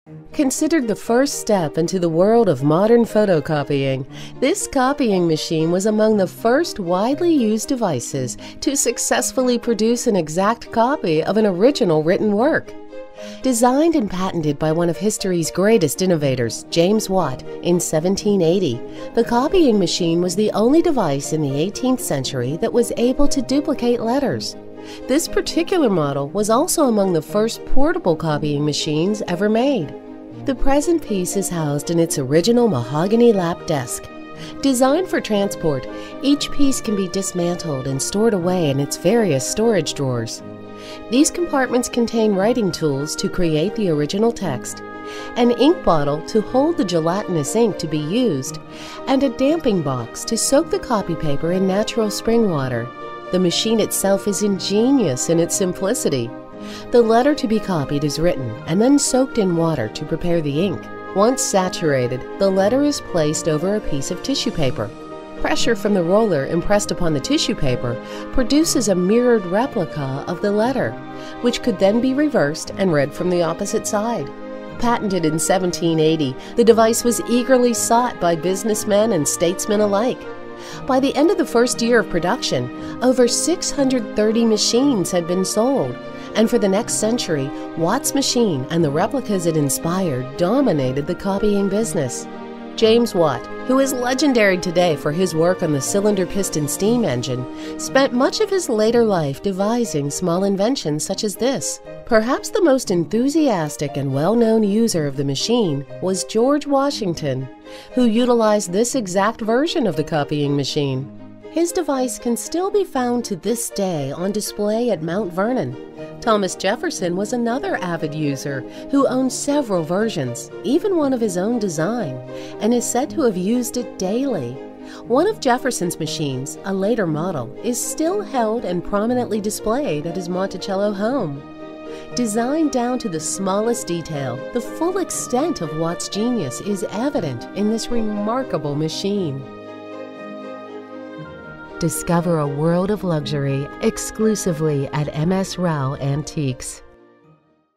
Considered the first step into the world of modern photocopying, this copying machine was among the first widely used devices to successfully produce an exact copy of an original written work. Designed and patented by one of history's greatest innovators, James Watt, in 1780, the copying machine was the only device in the 18th century that was able to duplicate letters. This particular model was also among the first portable copying machines ever made. The present piece is housed in its original mahogany lap desk. Designed for transport, each piece can be dismantled and stored away in its various storage drawers. These compartments contain writing tools to create the original text, an ink bottle to hold the gelatinous ink to be used, and a damping box to soak the copy paper in natural spring water. The machine itself is ingenious in its simplicity. The letter to be copied is written and then soaked in water to prepare the ink. Once saturated, the letter is placed over a piece of tissue paper. Pressure from the roller impressed upon the tissue paper produces a mirrored replica of the letter, which could then be reversed and read from the opposite side. Patented in 1780, the device was eagerly sought by businessmen and statesmen alike. By the end of the first year of production, over 630 machines had been sold, and for the next century, Watt's machine and the replicas it inspired dominated the copying business. James Watt, who is legendary today for his work on the cylinder piston steam engine, spent much of his later life devising small inventions such as this. Perhaps the most enthusiastic and well-known user of the machine was George Washington, who utilized this exact version of the copying machine. His device can still be found to this day on display at Mount Vernon. Thomas Jefferson was another avid user who owned several versions, even one of his own design, and is said to have used it daily. One of Jefferson's machines, a later model, is still held and prominently displayed at his Monticello home. Designed down to the smallest detail, the full extent of Watt's genius is evident in this remarkable machine. Discover a world of luxury exclusively at MS Rao Antiques.